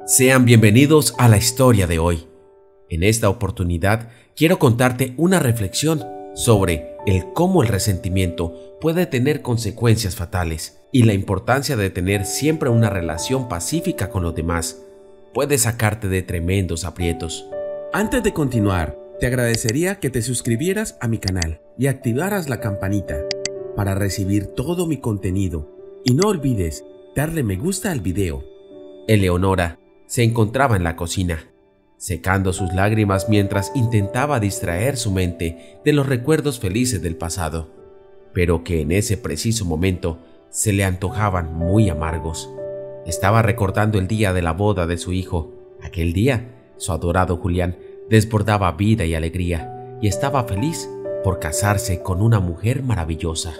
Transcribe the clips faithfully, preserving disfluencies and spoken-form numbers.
Sean bienvenidos a la historia de hoy. En esta oportunidad quiero contarte una reflexión sobre el cómo el resentimiento puede tener consecuencias fatales y la importancia de tener siempre una relación pacífica con los demás puede sacarte de tremendos aprietos. Antes de continuar, te agradecería que te suscribieras a mi canal y activaras la campanita para recibir todo mi contenido. Y no olvides darle me gusta al video. Eleonora se encontraba en la cocina, secando sus lágrimas mientras intentaba distraer su mente de los recuerdos felices del pasado, pero que en ese preciso momento se le antojaban muy amargos. Estaba recordando el día de la boda de su hijo. Aquel día, su adorado Julián desbordaba vida y alegría y estaba feliz por casarse con una mujer maravillosa.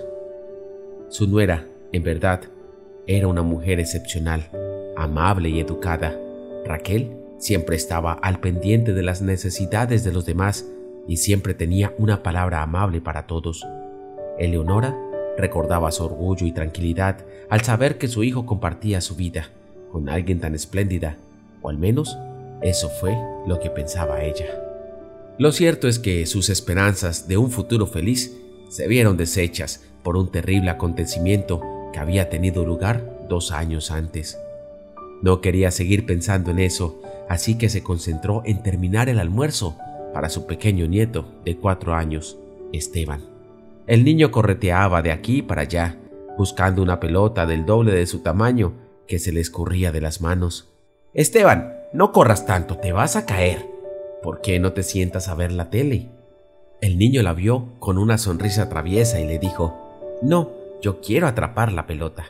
Su nuera, en verdad, era una mujer excepcional, amable y educada. Raquel siempre estaba al pendiente de las necesidades de los demás y siempre tenía una palabra amable para todos. Eleonora recordaba su orgullo y tranquilidad al saber que su hijo compartía su vida con alguien tan espléndida, o al menos eso fue lo que pensaba ella. Lo cierto es que sus esperanzas de un futuro feliz se vieron deshechas por un terrible acontecimiento que había tenido lugar dos años antes. No quería seguir pensando en eso, así que se concentró en terminar el almuerzo para su pequeño nieto de cuatro años, Esteban. El niño correteaba de aquí para allá, buscando una pelota del doble de su tamaño que se le escurría de las manos. «Esteban, no corras tanto, te vas a caer. ¿Por qué no te sientas a ver la tele?» El niño la vio con una sonrisa traviesa y le dijo: «No, yo quiero atrapar la pelota».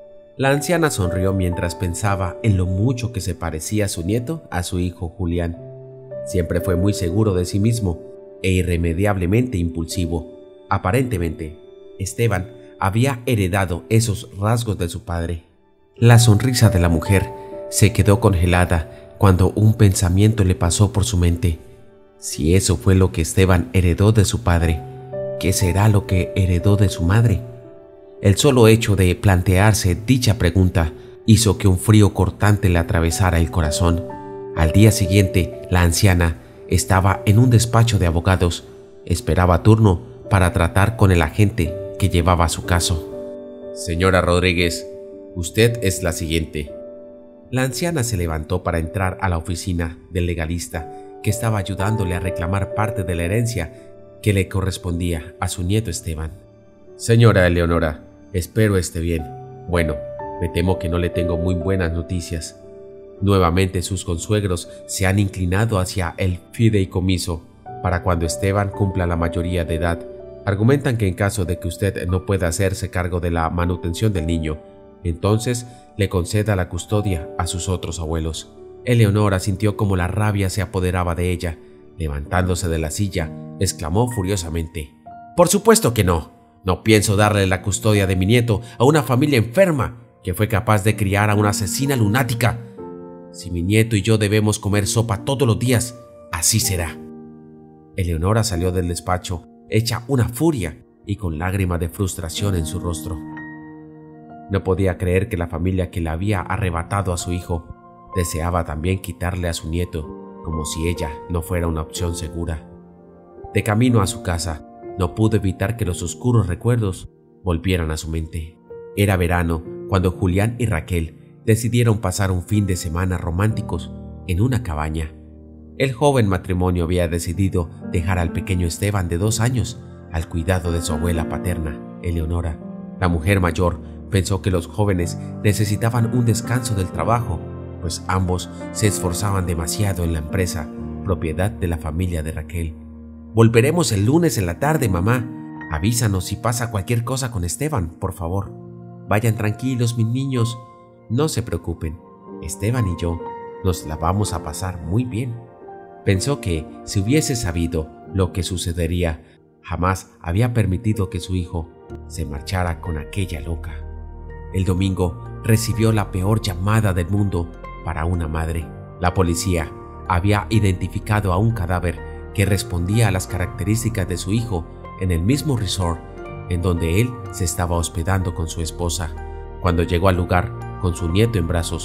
La anciana sonrió mientras pensaba en lo mucho que se parecía su nieto a su hijo Julián. Siempre fue muy seguro de sí mismo e irremediablemente impulsivo. Aparentemente, Esteban había heredado esos rasgos de su padre. La sonrisa de la mujer se quedó congelada cuando un pensamiento le pasó por su mente. Si eso fue lo que Esteban heredó de su padre, ¿qué será lo que heredó de su madre? El solo hecho de plantearse dicha pregunta hizo que un frío cortante le atravesara el corazón. Al día siguiente, la anciana estaba en un despacho de abogados. Esperaba turno para tratar con el agente que llevaba su caso. «Señora Rodríguez, usted es la siguiente». La anciana se levantó para entrar a la oficina del legalista que estaba ayudándole a reclamar parte de la herencia que le correspondía a su nieto Esteban. «Señora Eleonora, espero esté bien. Bueno, me temo que no le tengo muy buenas noticias. Nuevamente sus consuegros se han inclinado hacia el fideicomiso para cuando Esteban cumpla la mayoría de edad. Argumentan que en caso de que usted no pueda hacerse cargo de la manutención del niño, entonces le conceda la custodia a sus otros abuelos». Eleonora sintió como la rabia se apoderaba de ella. Levantándose de la silla, exclamó furiosamente: «Por supuesto que no. No pienso darle la custodia de mi nieto a una familia enferma que fue capaz de criar a una asesina lunática. Si mi nieto y yo debemos comer sopa todos los días, así será». Eleonora salió del despacho, hecha una furia y con lágrimas de frustración en su rostro. No podía creer que la familia que le había arrebatado a su hijo deseaba también quitarle a su nieto, como si ella no fuera una opción segura. De camino a su casa, no pudo evitar que los oscuros recuerdos volvieran a su mente. Era verano cuando Julián y Raquel decidieron pasar un fin de semana románticos en una cabaña. El joven matrimonio había decidido dejar al pequeño Esteban de dos años al cuidado de su abuela paterna, Eleonora. La mujer mayor pensó que los jóvenes necesitaban un descanso del trabajo, pues ambos se esforzaban demasiado en la empresa, propiedad de la familia de Raquel. «Volveremos el lunes en la tarde, mamá. Avísanos si pasa cualquier cosa con Esteban, por favor. Vayan tranquilos, mis niños. No se preocupen. Esteban y yo nos la vamos a pasar muy bien». Pensó que, si hubiese sabido lo que sucedería, jamás había permitido que su hijo se marchara con aquella loca. El domingo recibió la peor llamada del mundo para una madre. La policía había identificado a un cadáver que respondía a las características de su hijo en el mismo resort en donde él se estaba hospedando con su esposa. Cuando llegó al lugar con su nieto en brazos,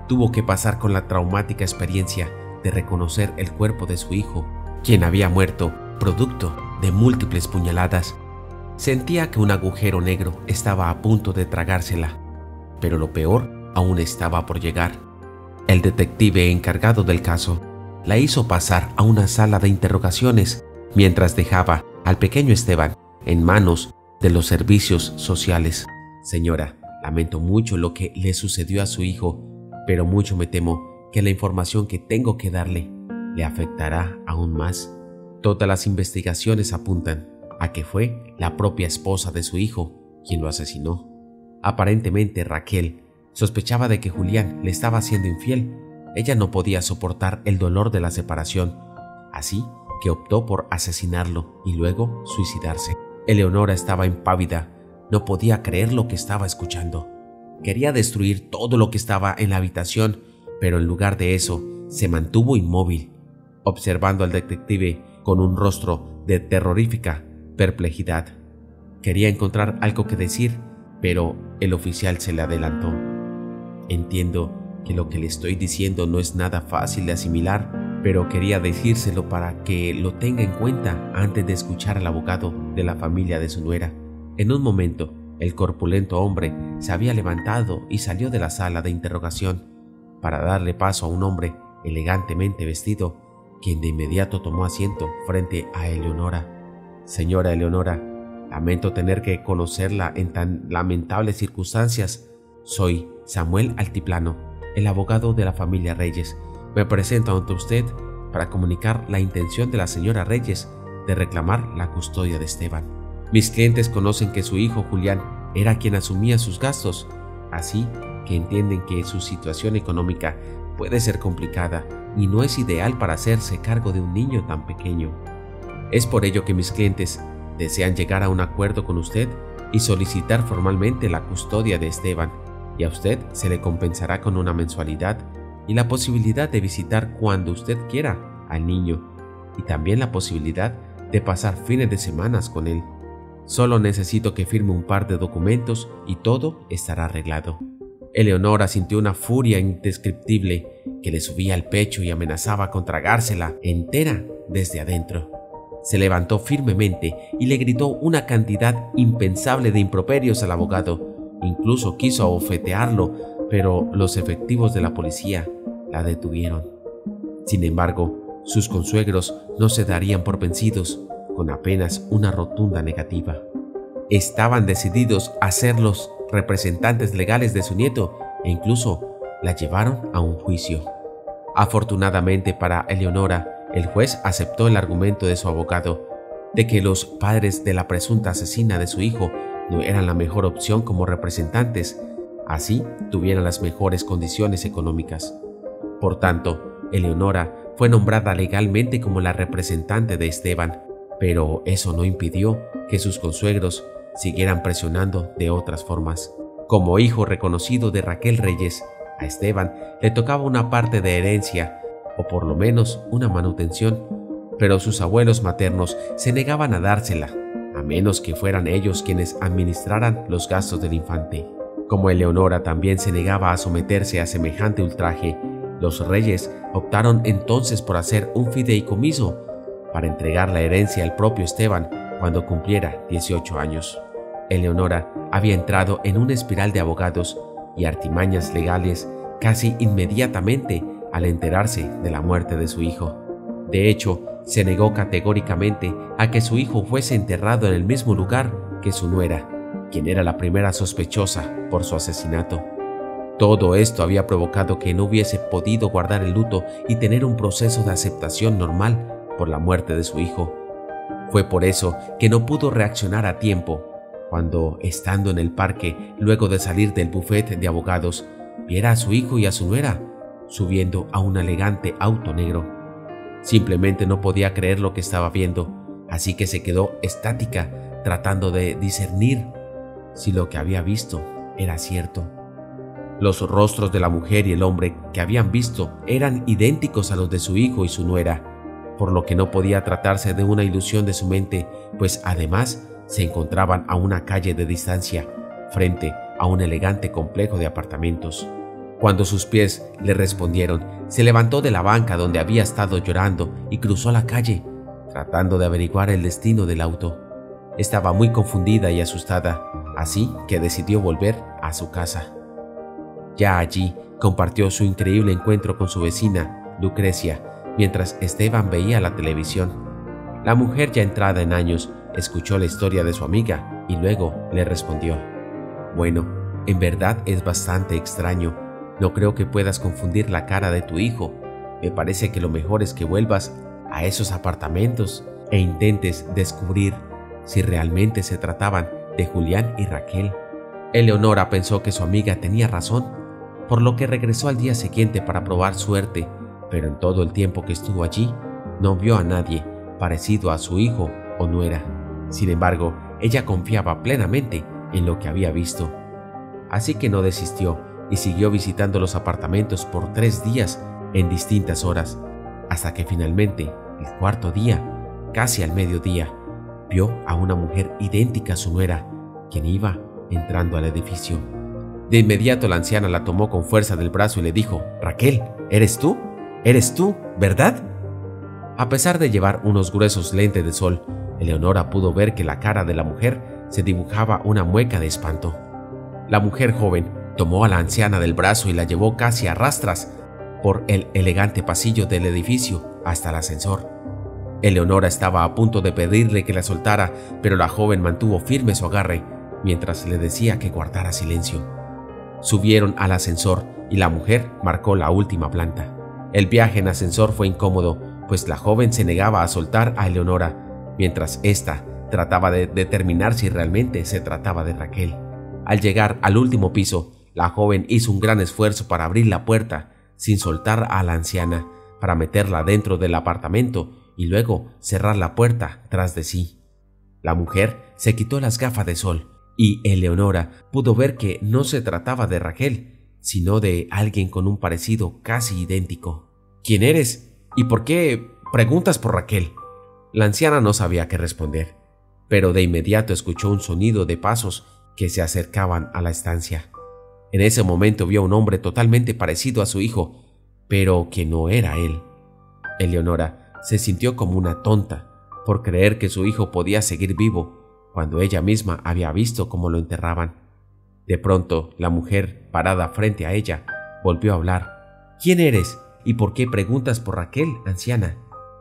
tuvo que pasar con la traumática experiencia de reconocer el cuerpo de su hijo, quien había muerto producto de múltiples puñaladas. Sentía que un agujero negro estaba a punto de tragársela, pero lo peor aún estaba por llegar. El detective encargado del caso la hizo pasar a una sala de interrogaciones mientras dejaba al pequeño Esteban en manos de los servicios sociales. Señora, lamento mucho lo que le sucedió a su hijo, pero mucho me temo que la información que tengo que darle le afectará aún más. Todas las investigaciones apuntan a que fue la propia esposa de su hijo quien lo asesinó. Aparentemente Raquel sospechaba de que Julián le estaba siendo infiel. Ella no podía soportar el dolor de la separación, así que optó por asesinarlo y luego suicidarse. Eleonora estaba impávida, no podía creer lo que estaba escuchando. Quería destruir todo lo que estaba en la habitación, pero en lugar de eso, se mantuvo inmóvil, observando al detective con un rostro de terrorífica perplejidad. Quería encontrar algo que decir, pero el oficial se le adelantó. Entiendo que lo que le estoy diciendo no es nada fácil de asimilar, pero quería decírselo para que lo tenga en cuenta antes de escuchar al abogado de la familia de su nuera. En un momento, el corpulento hombre se había levantado y salió de la sala de interrogación para darle paso a un hombre elegantemente vestido, quien de inmediato tomó asiento frente a Eleonora. Señora Eleonora, lamento tener que conocerla en tan lamentables circunstancias. Soy Samuel Altiplano, el abogado de la familia Reyes. Me presento ante usted para comunicar la intención de la señora Reyes de reclamar la custodia de Esteban. Mis clientes conocen que su hijo Julián era quien asumía sus gastos, así que entienden que su situación económica puede ser complicada y no es ideal para hacerse cargo de un niño tan pequeño. Es por ello que mis clientes desean llegar a un acuerdo con usted y solicitar formalmente la custodia de Esteban, y a usted se le compensará con una mensualidad y la posibilidad de visitar cuando usted quiera al niño, y también la posibilidad de pasar fines de semana con él. Solo necesito que firme un par de documentos y todo estará arreglado. Eleonora sintió una furia indescriptible que le subía al pecho y amenazaba con tragársela entera desde adentro. Se levantó firmemente y le gritó una cantidad impensable de improperios al abogado. Incluso quiso abofetearlo, pero los efectivos de la policía la detuvieron. Sin embargo, sus consuegros no se darían por vencidos con apenas una rotunda negativa. Estaban decididos a ser los representantes legales de su nieto e incluso la llevaron a un juicio. Afortunadamente para Eleonora, el juez aceptó el argumento de su abogado de que los padres de la presunta asesina de su hijo no eran la mejor opción como representantes, así tuvieran las mejores condiciones económicas. Por tanto, Eleonora fue nombrada legalmente como la representante de Esteban, pero eso no impidió que sus consuegros siguieran presionando de otras formas. Como hijo reconocido de Raquel Reyes, a Esteban le tocaba una parte de herencia, o por lo menos una manutención, pero sus abuelos maternos se negaban a dársela, a menos que fueran ellos quienes administraran los gastos del infante. Como Eleonora también se negaba a someterse a semejante ultraje, los Reyes optaron entonces por hacer un fideicomiso para entregar la herencia al propio Esteban cuando cumpliera dieciocho años. Eleonora había entrado en una espiral de abogados y artimañas legales casi inmediatamente al enterarse de la muerte de su hijo. De hecho, se negó categóricamente a que su hijo fuese enterrado en el mismo lugar que su nuera, quien era la primera sospechosa por su asesinato. Todo esto había provocado que no hubiese podido guardar el luto y tener un proceso de aceptación normal por la muerte de su hijo. Fue por eso que no pudo reaccionar a tiempo cuando, estando en el parque, luego de salir del bufete de abogados, viera a su hijo y a su nuera subiendo a un elegante auto negro. Simplemente no podía creer lo que estaba viendo, así que se quedó estática tratando de discernir si lo que había visto era cierto. Los rostros de la mujer y el hombre que habían visto eran idénticos a los de su hijo y su nuera, por lo que no podía tratarse de una ilusión de su mente, pues además se encontraban a una calle de distancia, frente a un elegante complejo de apartamentos. Cuando sus pies le respondieron, se levantó de la banca donde había estado llorando y cruzó la calle, tratando de averiguar el destino del auto. Estaba muy confundida y asustada, así que decidió volver a su casa. Ya allí compartió su increíble encuentro con su vecina, Lucrecia, mientras Esteban veía la televisión. La mujer, ya entrada en años, escuchó la historia de su amiga y luego le respondió: «Bueno, en verdad es bastante extraño. No creo que puedas confundir la cara de tu hijo. Me parece que lo mejor es que vuelvas a esos apartamentos e intentes descubrir si realmente se trataban de Julián y Raquel». Eleonora pensó que su amiga tenía razón, por lo que regresó al día siguiente para probar suerte, pero en todo el tiempo que estuvo allí, no vio a nadie parecido a su hijo o nuera. Sin embargo, ella confiaba plenamente en lo que había visto. Así que no desistió y siguió visitando los apartamentos por tres días en distintas horas, hasta que finalmente, el cuarto día, casi al mediodía, vio a una mujer idéntica a su nuera, quien iba entrando al edificio. De inmediato la anciana la tomó con fuerza del brazo y le dijo: «Raquel, ¿eres tú? ¿Eres tú, verdad?». A pesar de llevar unos gruesos lentes de sol, Eleonora pudo ver que la cara de la mujer se dibujaba una mueca de espanto. La mujer joven tomó a la anciana del brazo y la llevó casi a rastras por el elegante pasillo del edificio hasta el ascensor. Eleonora estaba a punto de pedirle que la soltara, pero la joven mantuvo firme su agarre mientras le decía que guardara silencio. Subieron al ascensor y la mujer marcó la última planta. El viaje en ascensor fue incómodo, pues la joven se negaba a soltar a Eleonora, mientras ésta trataba de determinar si realmente se trataba de Raquel. Al llegar al último piso, la joven hizo un gran esfuerzo para abrir la puerta, sin soltar a la anciana, para meterla dentro del apartamento y luego cerrar la puerta tras de sí. La mujer se quitó las gafas de sol y Eleonora pudo ver que no se trataba de Raquel, sino de alguien con un parecido casi idéntico. «¿Quién eres? ¿Y por qué preguntas por Raquel?». La anciana no sabía qué responder, pero de inmediato escuchó un sonido de pasos que se acercaban a la estancia. En ese momento vio a un hombre totalmente parecido a su hijo, pero que no era él. Eleonora se sintió como una tonta por creer que su hijo podía seguir vivo cuando ella misma había visto cómo lo enterraban. De pronto, la mujer, parada frente a ella, volvió a hablar. «¿Quién eres? ¿Y por qué preguntas por Raquel, anciana?».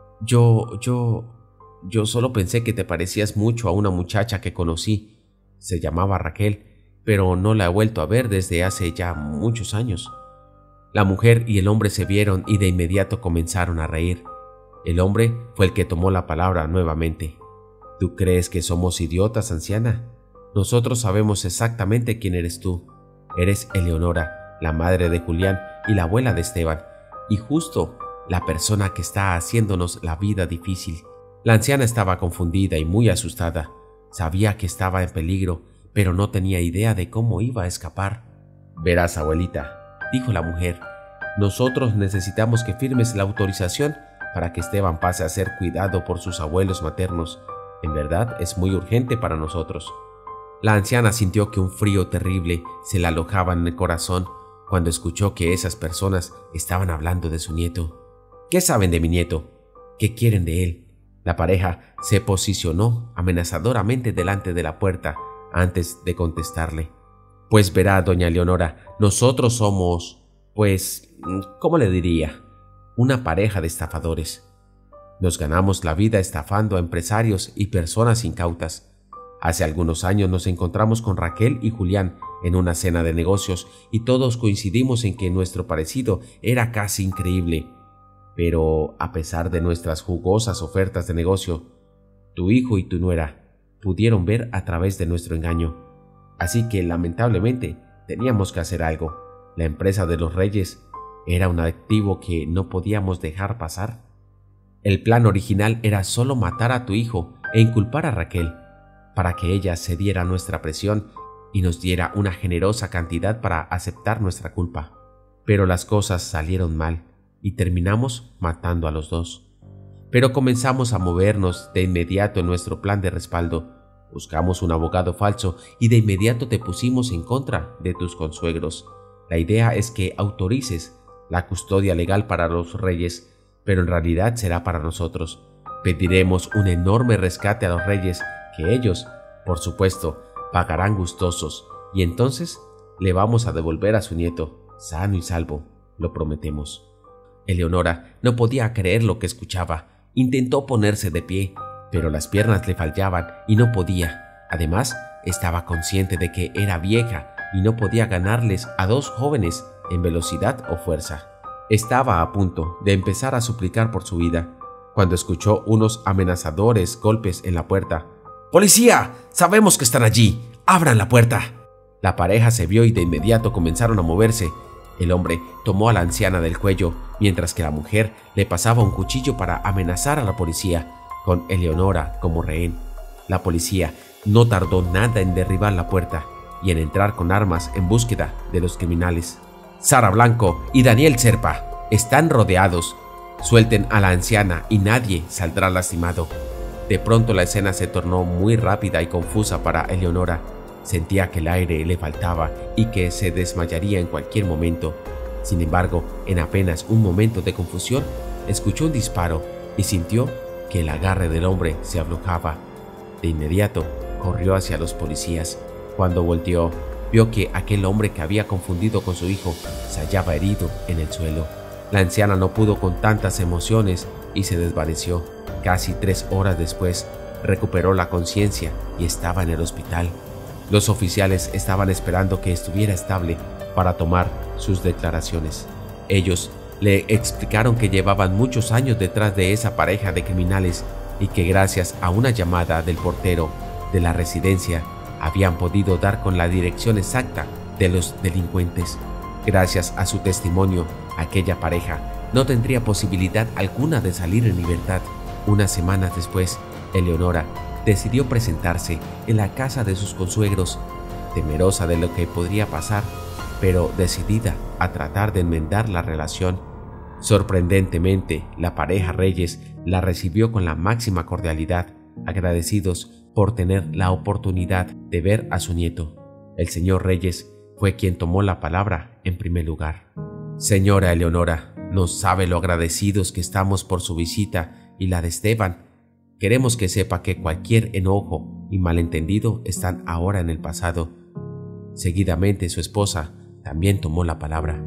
Yo, yo, yo solo pensé que te parecías mucho a una muchacha que conocí. Se llamaba Raquel, pero no la he vuelto a ver desde hace ya muchos años». La mujer y el hombre se vieron y de inmediato comenzaron a reír. El hombre fue el que tomó la palabra nuevamente. «¿Tú crees que somos idiotas, anciana? Nosotros sabemos exactamente quién eres tú. Eres Eleonora, la madre de Julián y la abuela de Esteban, y justo la persona que está haciéndonos la vida difícil». La anciana estaba confundida y muy asustada. Sabía que estaba en peligro, pero no tenía idea de cómo iba a escapar. «Verás, abuelita», dijo la mujer, «nosotros necesitamos que firmes la autorización para que Esteban pase a ser cuidado por sus abuelos maternos. En verdad es muy urgente para nosotros». La anciana sintió que un frío terrible se le alojaba en el corazón cuando escuchó que esas personas estaban hablando de su nieto. «¿Qué saben de mi nieto? ¿Qué quieren de él?». La pareja se posicionó amenazadoramente delante de la puerta antes de contestarle. «Pues verá, doña Leonora, nosotros somos, pues, ¿cómo le diría? Una pareja de estafadores. Nos ganamos la vida estafando a empresarios y personas incautas. Hace algunos años nos encontramos con Raquel y Julián en una cena de negocios y todos coincidimos en que nuestro parecido era casi increíble. Pero a pesar de nuestras jugosas ofertas de negocio, tu hijo y tu nuera pudieron ver a través de nuestro engaño. Así que lamentablemente teníamos que hacer algo. La empresa de los Reyes era un activo que no podíamos dejar pasar. El plan original era solo matar a tu hijo e inculpar a Raquel, para que ella cediera a nuestra presión y nos diera una generosa cantidad para aceptar nuestra culpa. Pero las cosas salieron mal y terminamos matando a los dos. Pero comenzamos a movernos de inmediato en nuestro plan de respaldo. Buscamos un abogado falso y de inmediato te pusimos en contra de tus consuegros. La idea es que autorices la custodia legal para los reyes, pero en realidad será para nosotros. Pediremos un enorme rescate a los reyes que ellos, por supuesto, pagarán gustosos, y entonces le vamos a devolver a su nieto, sano y salvo, lo prometemos. Eleonora no podía creer lo que escuchaba. Intentó ponerse de pie, pero las piernas le fallaban y no podía. Además, estaba consciente de que era vieja y no podía ganarles a dos jóvenes en velocidad o fuerza. Estaba a punto de empezar a suplicar por su vida, cuando escuchó unos amenazadores golpes en la puerta. ¡Policía! ¡Sabemos que están allí! ¡Abran la puerta! La pareja se vio y de inmediato comenzaron a moverse. El hombre tomó a la anciana del cuello, mientras que la mujer le pasaba un cuchillo para amenazar a la policía, con Eleonora como rehén. La policía no tardó nada en derribar la puerta y en entrar con armas en búsqueda de los criminales. Sara Blanco y Daniel Serpa están rodeados. Suelten a la anciana y nadie saldrá lastimado. De pronto la escena se tornó muy rápida y confusa para Eleonora. Sentía que el aire le faltaba y que se desmayaría en cualquier momento. Sin embargo, en apenas un momento de confusión, escuchó un disparo y sintió que el agarre del hombre se aflojaba. De inmediato, corrió hacia los policías. Cuando volteó, vio que aquel hombre que había confundido con su hijo se hallaba herido en el suelo. La anciana no pudo con tantas emociones y se desvaneció. Casi tres horas después, recuperó la conciencia y estaba en el hospital. Los oficiales estaban esperando que estuviera estable para tomar sus declaraciones. Ellos le explicaron que llevaban muchos años detrás de esa pareja de criminales y que gracias a una llamada del portero de la residencia habían podido dar con la dirección exacta de los delincuentes. Gracias a su testimonio, aquella pareja no tendría posibilidad alguna de salir en libertad. Unas semanas después, Eleonora decidió presentarse en la casa de sus consuegros, temerosa de lo que podría pasar, pero decidida a tratar de enmendar la relación. Sorprendentemente, la pareja Reyes la recibió con la máxima cordialidad, agradecidos por tener la oportunidad de ver a su nieto. El señor Reyes fue quien tomó la palabra en primer lugar. Señora Eleonora, no sabe lo agradecidos que estamos por su visita y la de Esteban. Queremos que sepa que cualquier enojo y malentendido están ahora en el pasado. Seguidamente su esposa también tomó la palabra.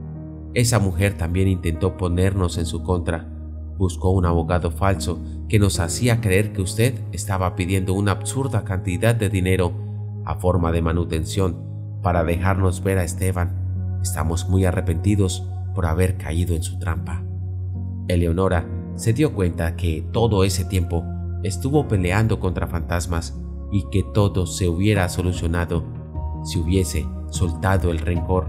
Esa mujer también intentó ponernos en su contra. Buscó un abogado falso que nos hacía creer que usted estaba pidiendo una absurda cantidad de dinero a forma de manutención para dejarnos ver a Esteban. Estamos muy arrepentidos por haber caído en su trampa. Eleonora se dio cuenta que todo ese tiempo estuvo peleando contra fantasmas y que todo se hubiera solucionado si hubiese soltado el rencor.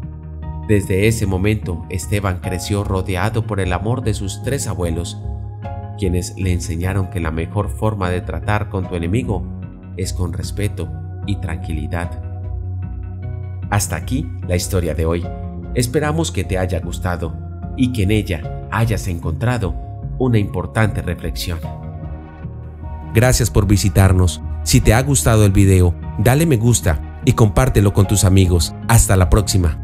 Desde ese momento, Esteban creció rodeado por el amor de sus tres abuelos, quienes le enseñaron que la mejor forma de tratar con tu enemigo es con respeto y tranquilidad. Hasta aquí la historia de hoy. Esperamos que te haya gustado y que en ella hayas encontrado una importante reflexión. Gracias por visitarnos. Si te ha gustado el video, dale me gusta y compártelo con tus amigos. Hasta la próxima.